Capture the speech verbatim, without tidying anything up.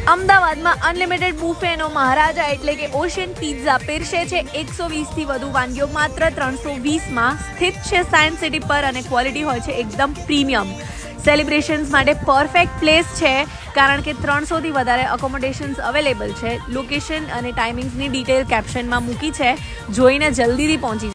અમદાવાદમાં અનલિમિટેડ બુફેનો મહારાજા એટલે કે ઓશિયન પિઝા પીરસે છે એકસો વીસથી વધુ વાનગીઓ માત્ર ત્રણસો વીસમાં. સ્થિત છે સાયન્સ સિટી પર અને ક્વોલિટી હોય છે એકદમ પ્રીમિયમ. સેલિબ્રેશન્સ માટે પરફેક્ટ પ્લેસ છે કારણ કે ત્રણસોથી વધારે અકોમોડેશન્સ અવેલેબલ છે. લોકેશન અને ટાઈમિંગ્સની ડિટેલ કેપ્શનમાં મૂકી છે, જોઈને જલ્દીથી પહોંચી